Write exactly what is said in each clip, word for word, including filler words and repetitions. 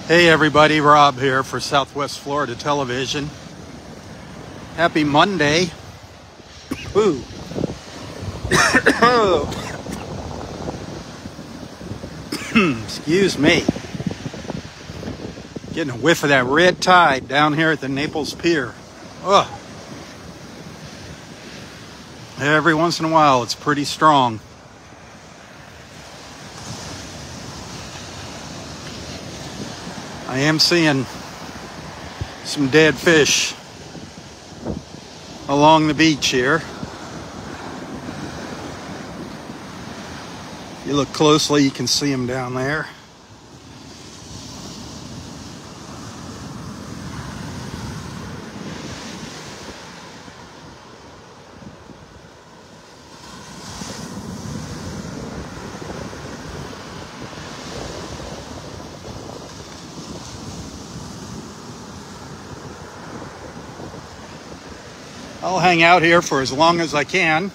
Hey everybody, Rob here for Southwest Florida Television. Happy Monday. Ooh. Excuse me. Getting a whiff of that red tide down here at the Naples Pier. Ugh. Every once in a while it's pretty strong. I am seeing some dead fish along the beach here. If you look closely, you can see them down there. I'll hang out here for as long as I can.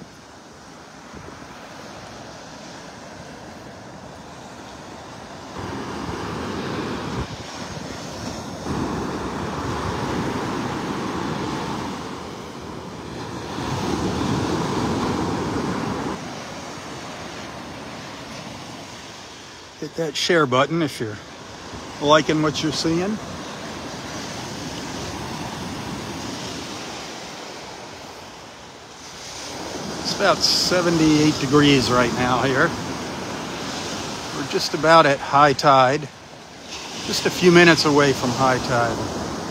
Hit that share button if you're liking what you're seeing. It's about seventy-eight degrees right now here. We're just about at high tide. Just a few minutes away from high tide.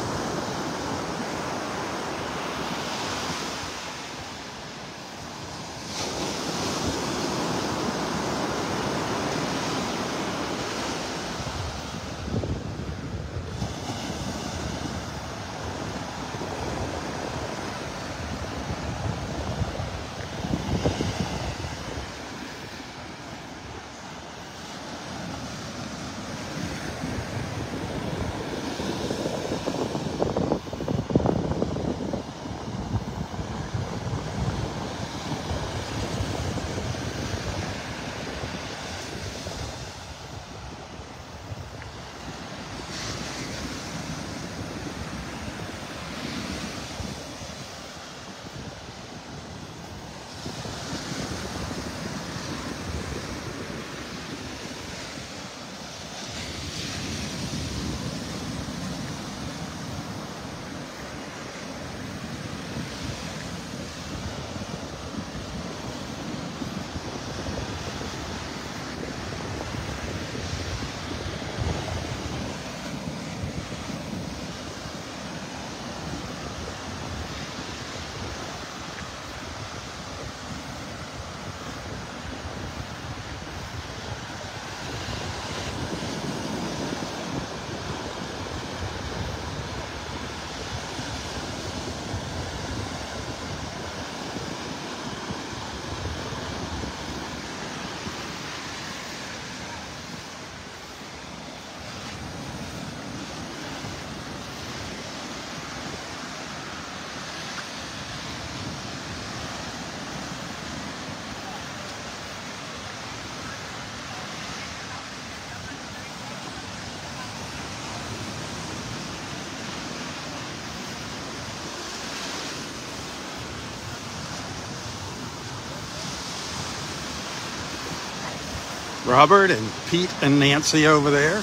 Robert and Pete and Nancy over there.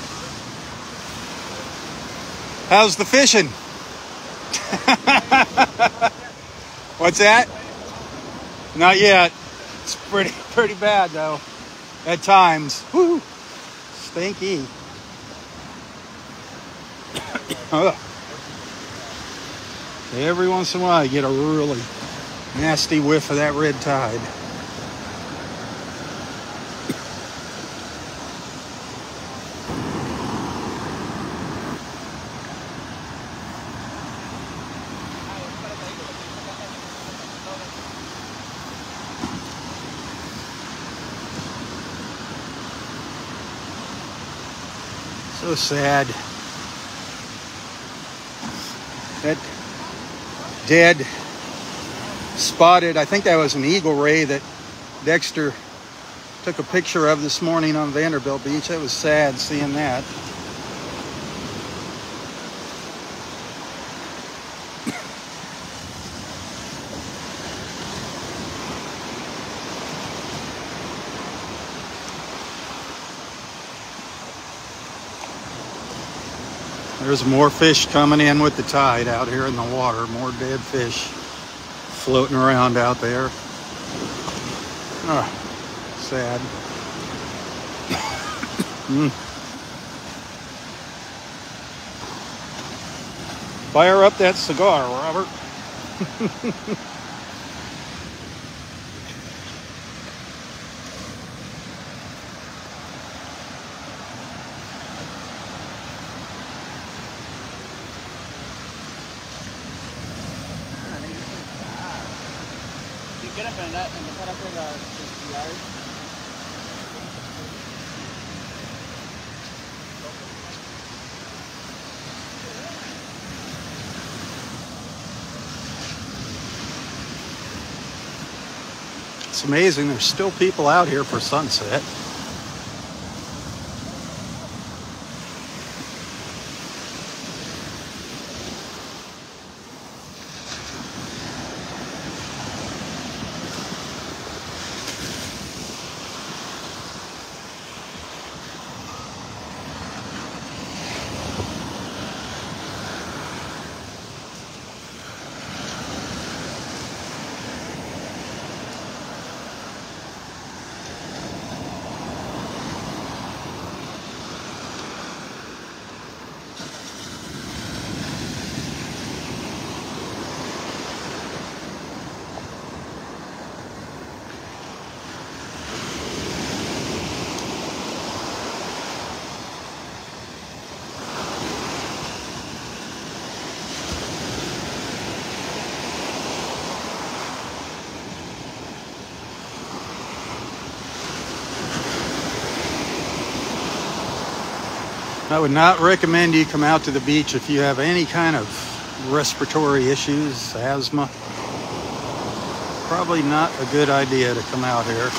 How's the fishing? What's that? Not yet. It's pretty pretty bad though. At times. Woo! Stinky. Every once in a while you get a really nasty whiff of that red tide. So sad. That dead spotted, I think that was an eagle ray that Dexter took a picture of this morning on Vanderbilt Beach. That was sad seeing that. There's more fish coming in with the tide out here in the water. More dead fish floating around out there. Oh, sad. mm. Fire up that cigar, Robert. Quiero aprender, empezar a hacer las actividades. It's amazing. There's still people out here for sunset. I would not recommend you come out to the beach if you have any kind of respiratory issues, asthma. Probably not a good idea to come out here.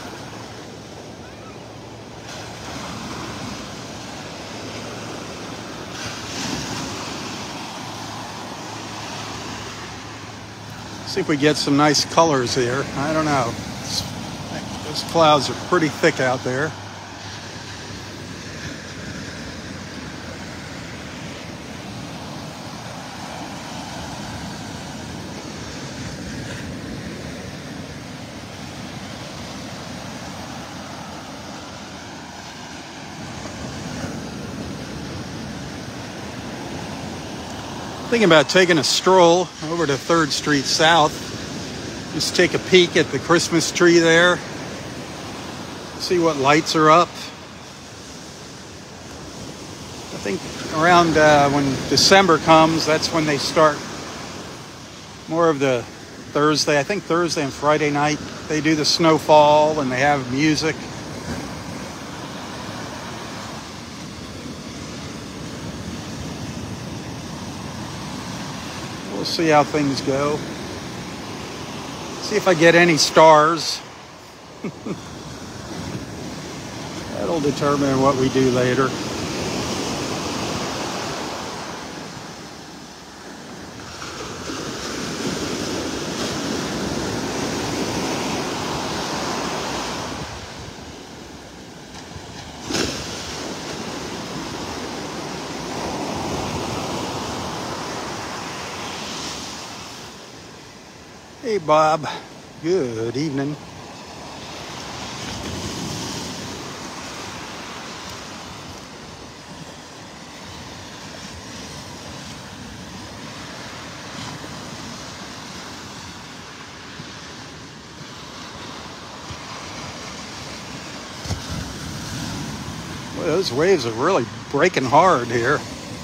See if we get some nice colors here. I don't know. It's, those clouds are pretty thick out there. Thinking about taking a stroll over to third Street South. Just take a peek at the Christmas tree there. See what lights are up. I think around uh, when December comes, that's when they start more of the Thursday. I think Thursday and Friday night they do the snowfall and they have music. We'll see how things go. See if I get any stars. That'll determine what we do later. Hey, Bob. Good evening. Well, those waves are really breaking hard here.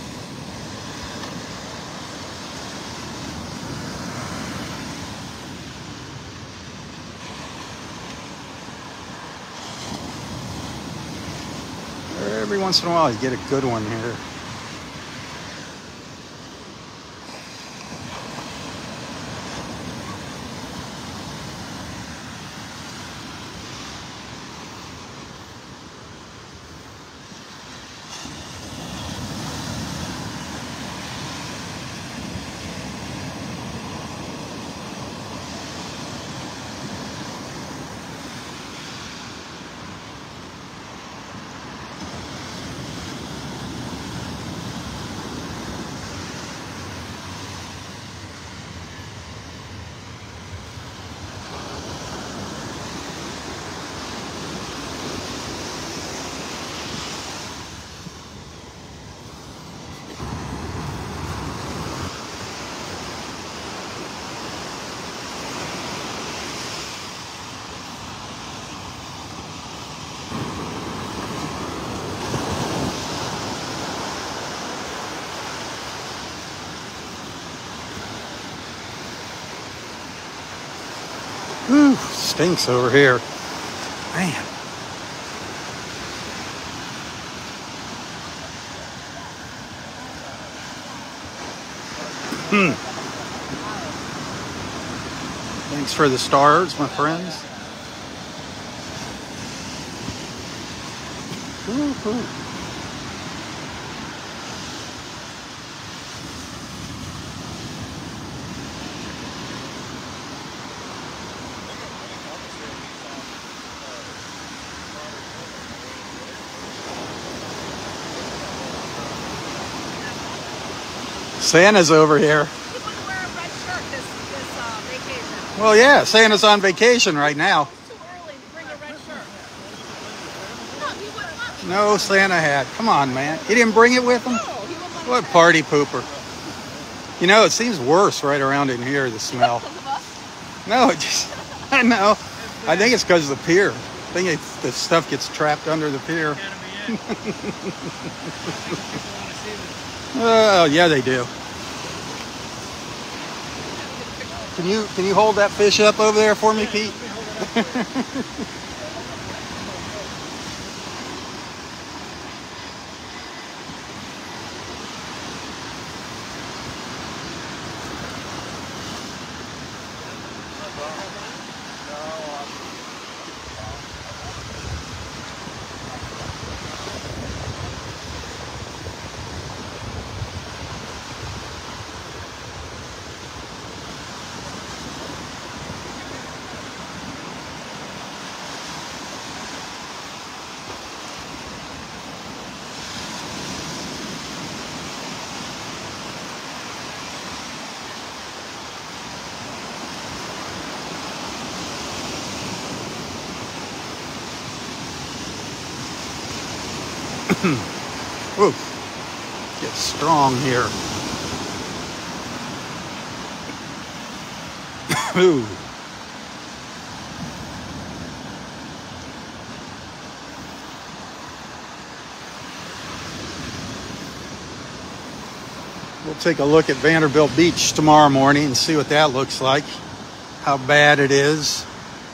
Every once in a while you get a good one here. Whew, stinks over here. Man. Hmm. Thanks for the stars, my friends. Woo-hoo. Santa's over here. He wouldn't wear a red shirt this, this uh, vacation. Well, yeah, Santa's on vacation right now. It's too early to bring a red shirt. No, he wouldn't want me. No Santa hat. Come on, man. He didn't bring it with him? No, he wouldn't want What me. party pooper. You know, it seems worse right around in here, the smell. Because of us? No, it just, I know. I think it's because of the pier. I think it, the stuff gets trapped under the pier. Oh, yeah, they do. Can you can you hold that fish up over there for me, Pete? Whoa, gets strong here. Ooh. We'll take a look at Vanderbilt Beach tomorrow morning and see what that looks like, how bad it is.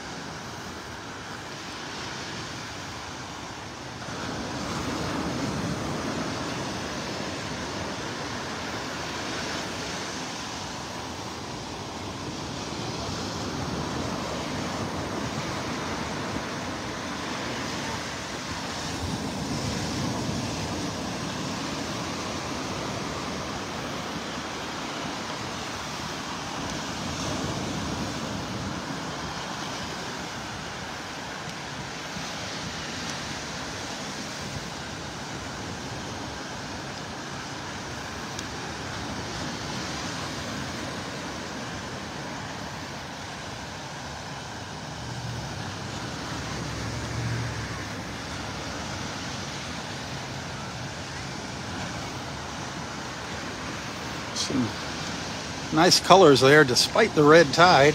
Some nice colors there despite the red tide.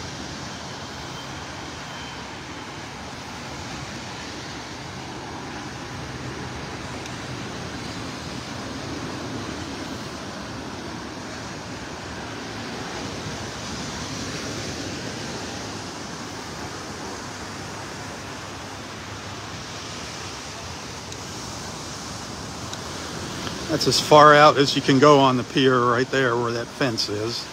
That's as far out as you can go on the pier right there where that fence is.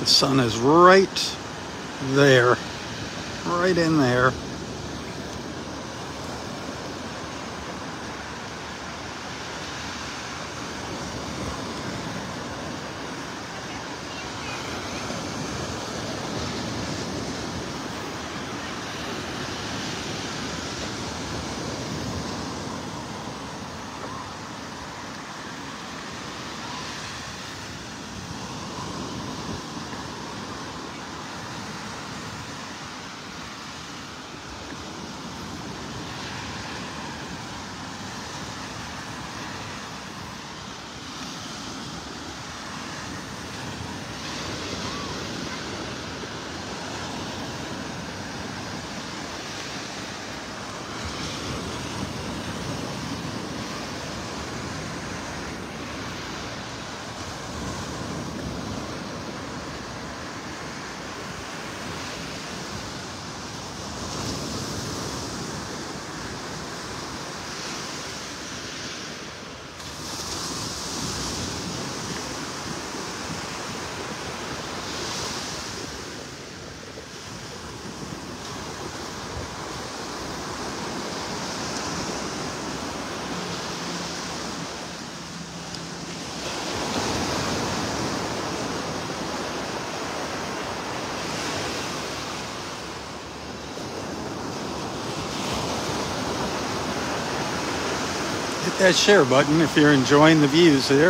sun is right there, right in there. Hit that share button if you're enjoying the views here.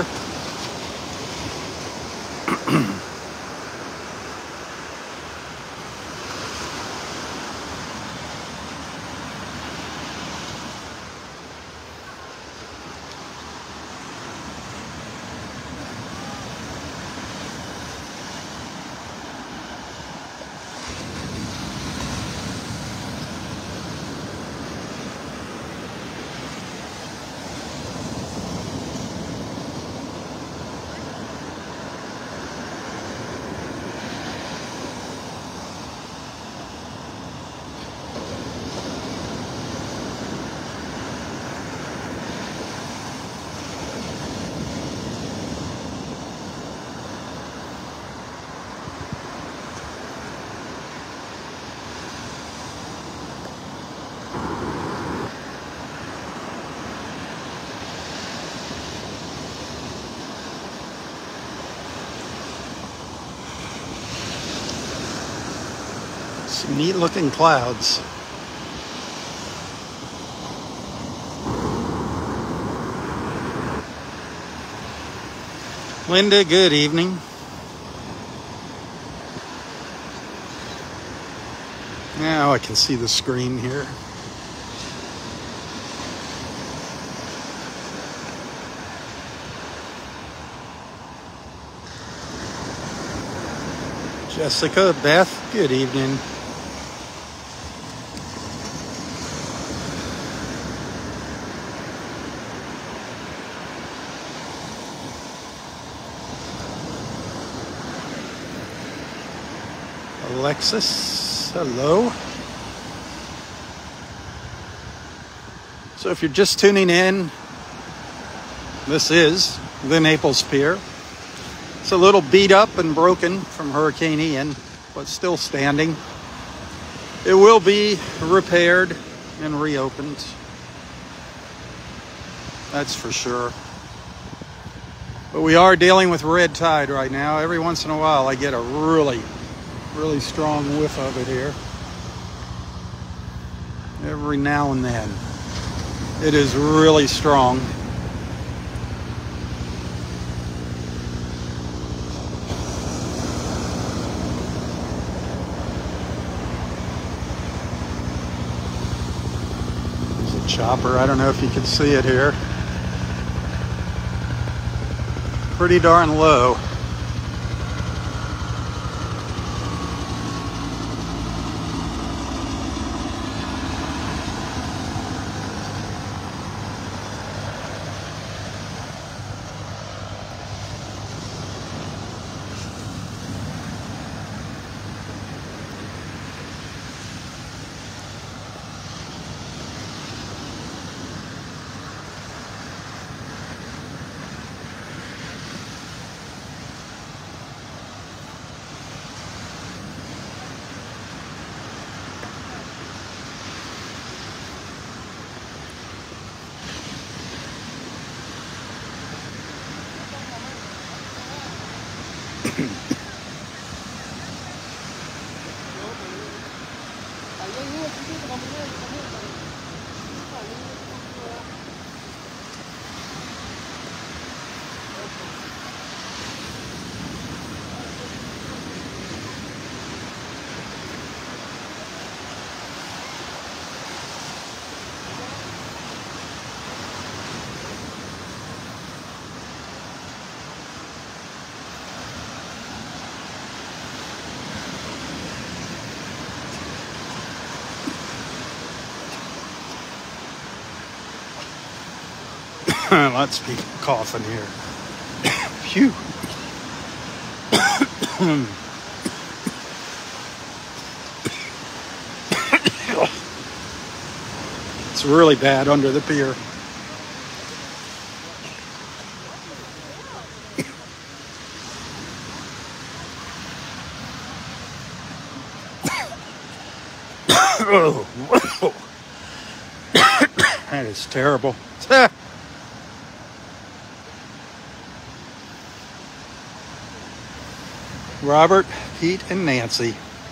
Some neat looking clouds. Linda, good evening. Now I can see the screen here. Jessica, Beth, good evening. Alexis, hello. So if you're just tuning in, this is the Naples Pier. It's a little beat up and broken from Hurricane Ian, but still standing. It will be repaired and reopened. That's for sure. But we are dealing with red tide right now. Every once in a while I get a really, really strong whiff of it here. Every now and then. It is really strong. Chopper, I don't know if you can see it here. Pretty darn low. Lots of people coughing here. Phew. It's really bad under the pier. Oh, that is terrible. Robert, Pete, and Nancy.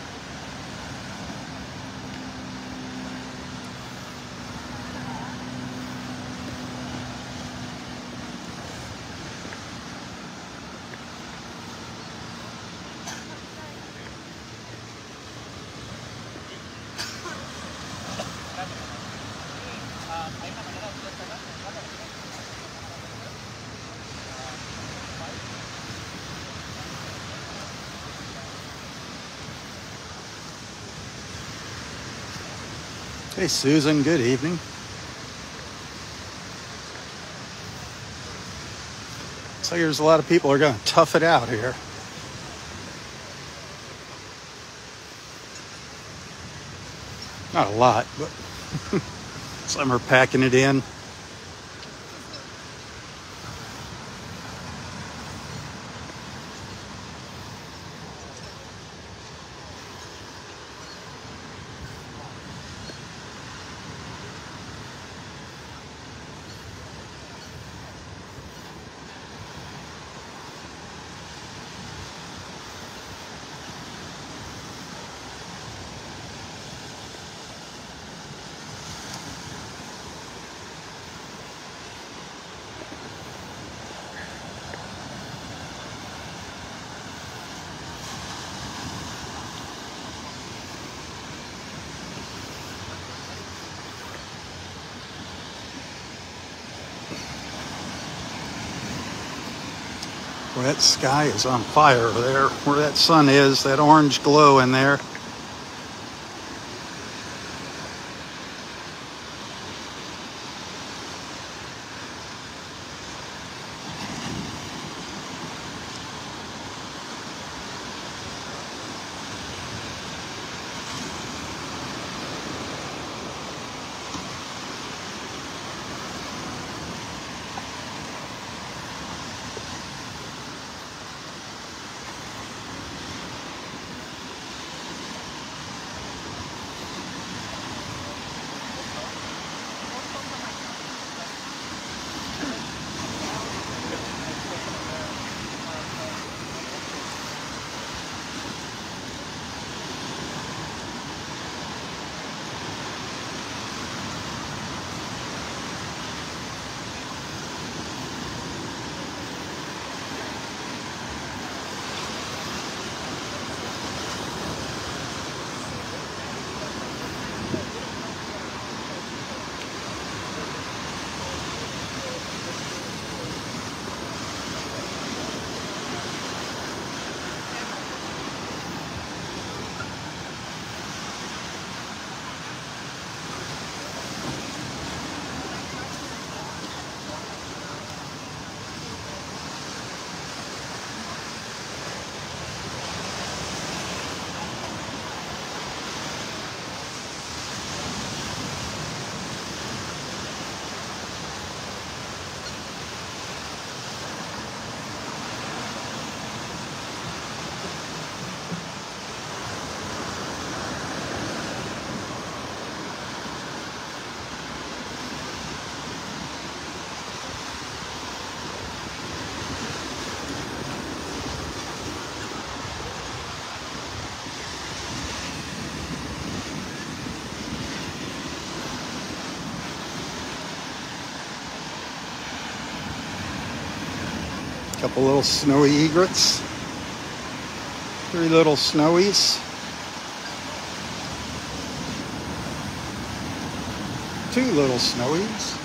Hey, Susan, good evening. So there's a lot of people who are going to tough it out here. Not a lot, but some are packing it in. Well, that sky is on fire over there, where that sun is, that orange glow in there. Couple little snowy egrets. Three little snowies. Two little snowies.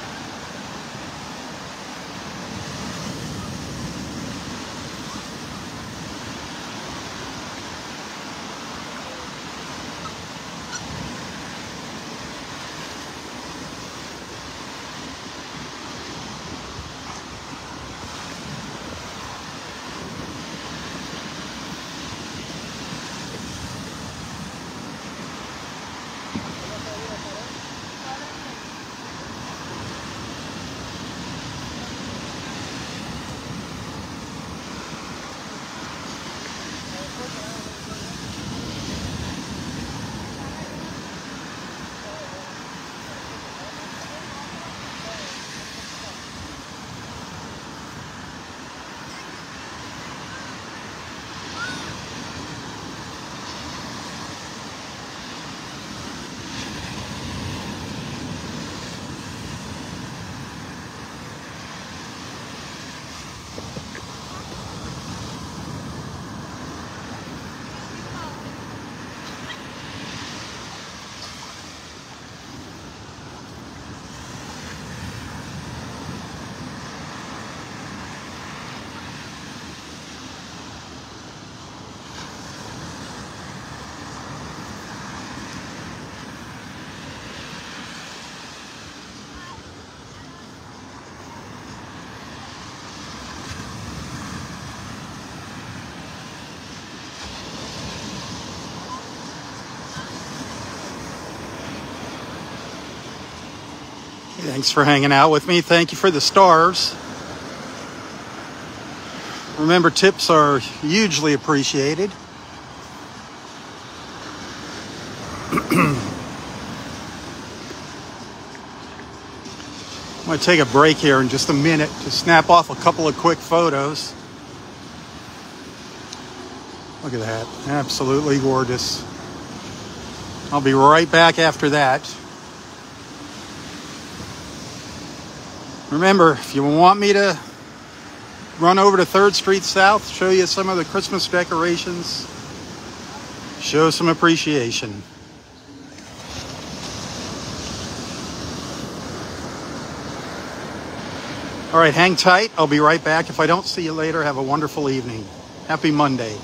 Thanks for hanging out with me. Thank you for the stars. Remember, tips are hugely appreciated. I'm going to take a break here in just a minute to snap off a couple of quick photos. Look at that. Absolutely gorgeous. I'll be right back after that. Remember, if you want me to run over to third Street South, show you some of the Christmas decorations, show some appreciation. All right, hang tight. I'll be right back. If I don't see you later, have a wonderful evening. Happy Monday.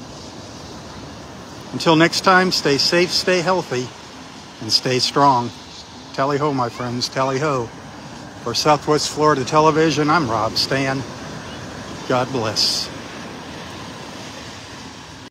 Until next time, stay safe, stay healthy, and stay strong. Tally ho, my friends, tally ho. For Southwest Florida Television, I'm Rob Stan. God bless.